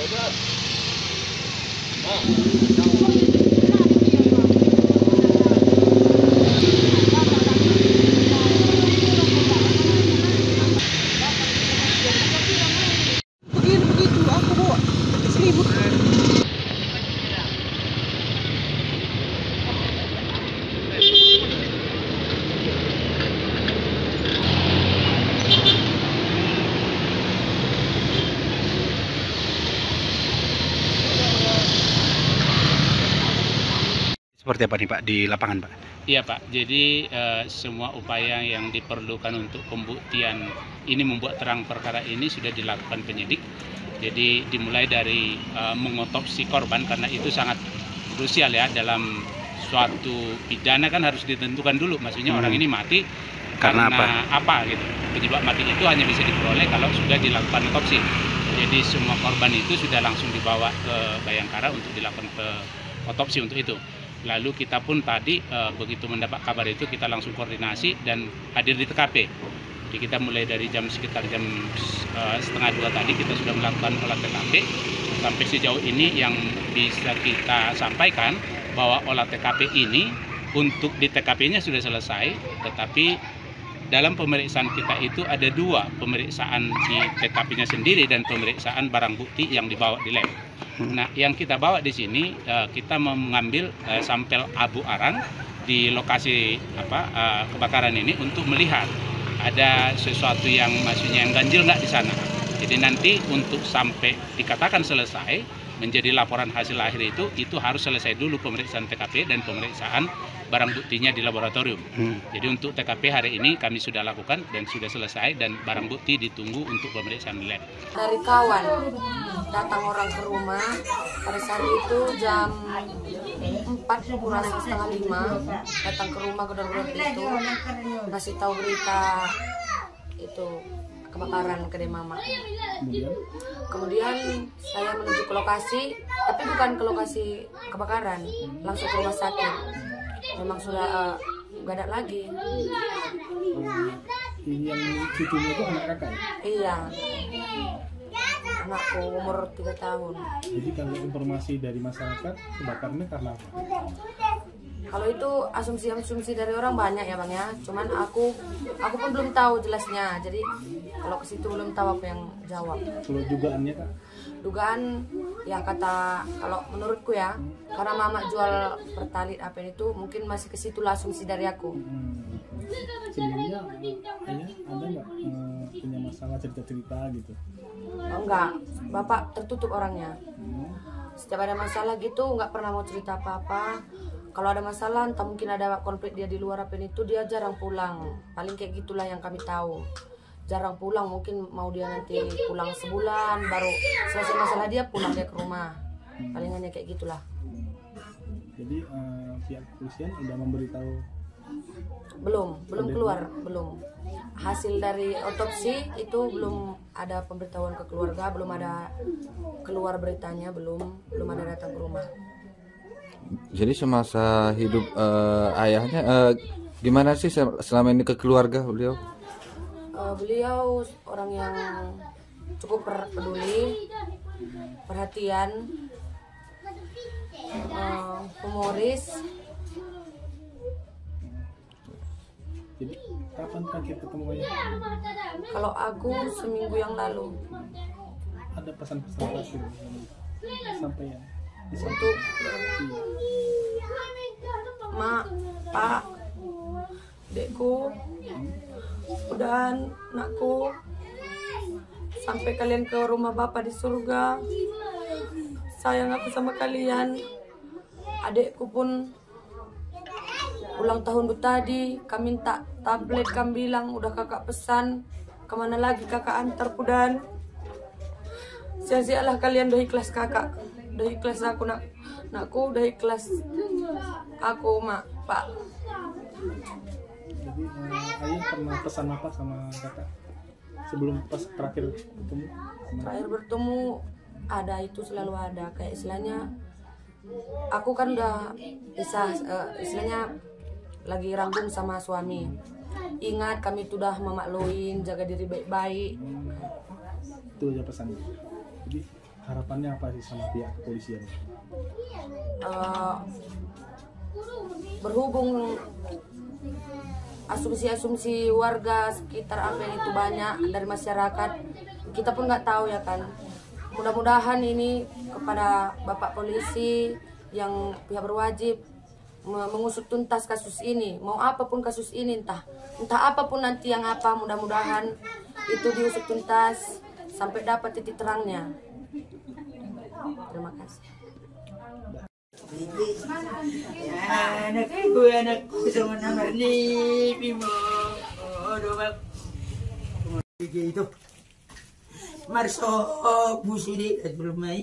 Begitu aku bawa selimut. Seperti apa nih Pak di lapangan Pak? Iya Pak, jadi semua upaya yang diperlukan untuk pembuktian ini membuat terang perkara ini sudah dilakukan penyidik. Jadi dimulai dari mengotopsi korban karena itu sangat krusial ya dalam suatu pidana kan harus ditentukan dulu, maksudnya orang ini mati karena apa gitu. Penyebab mati itu hanya bisa diperoleh kalau sudah dilakukan otopsi. Jadi semua korban itu sudah langsung dibawa ke Bayangkara untuk dilakukan otopsi untuk itu. Lalu kita pun tadi begitu mendapat kabar itu kita langsung koordinasi dan hadir di TKP. Jadi kita mulai dari sekitar jam 1:30 tadi kita sudah melakukan olah TKP. Sampai sejauh ini yang bisa kita sampaikan bahwa olah TKP ini untuk di TKP-nya sudah selesai, tetapi dalam pemeriksaan kita itu ada dua, pemeriksaan di TKP-nya sendiri dan pemeriksaan barang bukti yang dibawa di lab. Nah, yang kita bawa di sini kita mengambil sampel abu arang di lokasi kebakaran ini untuk melihat ada sesuatu yang maksudnya yang ganjil nggak di sana. Jadi nanti untuk sampai dikatakan selesai menjadi laporan hasil akhir itu harus selesai dulu pemeriksaan TKP dan pemeriksaan barang buktinya di laboratorium. Jadi untuk TKP hari ini kami sudah lakukan dan sudah selesai dan barang bukti ditunggu untuk pemeriksaan lab. Dari kawan datang orang ke rumah pada saat itu jam 4 kurang setengah 5 datang ke rumah gedor-gedor itu ngasih tahu berita itu kebakaran kedai mama. Kemudian saya menuju ke lokasi, tapi bukan ke lokasi kebakaran, langsung ke rumah sakit. Memang sudah nggak ada lagi. Yang cucunya itu anak kakak? Iya, anakku umur 3 tahun. Jadi kalau informasi dari masyarakat kebakarnya karena apa? Kalau itu asumsi dari orang banyak ya Bang ya. Cuman aku pun belum tahu jelasnya. Jadi kalau ke situ belum tahu apa yang jawab. Kalau dugaannya Kak? Dugaan yang kata kalau menurutku ya, karena mama jual pertalit apa itu mungkin masih ke situ asumsi dari aku. Sebelumnya ayah ada nggak punya masalah cerita-cerita gitu? Oh, enggak, bapak tertutup orangnya. Setiap ada masalah gitu nggak pernah mau cerita apa-apa. Kalau ada masalah, entah mungkin ada konflik dia di luar apa itu, dia jarang pulang. Paling kayak gitulah yang kami tahu. Jarang pulang, mungkin mau dia nanti pulang sebulan, baru selesai masalah dia pulang dia ke rumah. Paling hanya kayak gitulah. Jadi pihak kepolisian udah memberitahu? Belum keluar, belum. Hasil dari otopsi itu belum ada pemberitahuan ke keluarga, belum ada keluar beritanya, belum ada datang ke rumah. Jadi semasa hidup ayahnya gimana sih selama ini ke keluarga beliau? Beliau orang yang cukup peduli, perhatian, humoris. Jadi kapan terakhir ketemu ayah? Kalau aku seminggu yang lalu. Ada pesan-pesan terakhir sampai ya? Untuk Mak, Pak, Dekku, dan nakku, sampai kalian ke rumah Bapak di surga. Sayang aku sama kalian. Adekku pun ulang tahun tadi, kami minta tablet, kami bilang udah kakak pesan, kemana lagi kakak antar pudan. Sia-sialah kalian, udah ikhlas kakak. Udah ikhlas aku nakku, udah ikhlas aku Mak, Pak. Jadi ayah pernah pesan apa sama kakak sebelum pas terakhir bertemu? Terakhir bertemu ada itu selalu ada kayak istilahnya aku kan udah bisa istilahnya lagi rangkum sama suami. Ingat kami itu udah memakluin, jaga diri baik-baik. Itu aja pesannya. Jadi harapannya apa sih sama pihak kepolisian? Berhubung asumsi-asumsi warga sekitar Amben itu banyak dari masyarakat, kita pun nggak tahu ya kan. Mudah-mudahan ini kepada Bapak Polisi yang pihak berwajib mengusut tuntas kasus ini, mau apapun kasus ini, entah apapun nanti yang apa, mudah-mudahan itu diusut tuntas sampai dapat titik terangnya. Terima kasih. Anakku sama nomor ni Bimo. Doang. Itu. Marso busuri belum mai.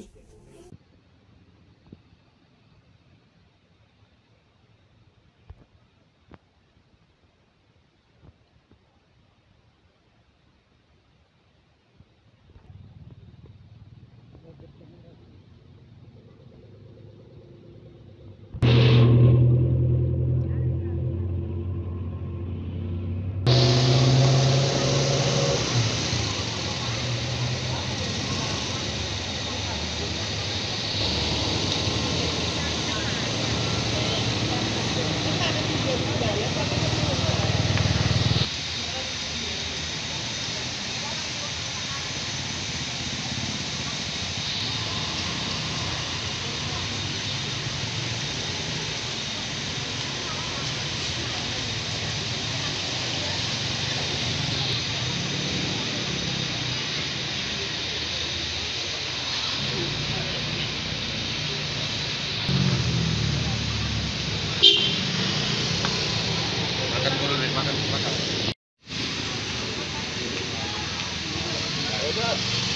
Makan dulu nih, makan.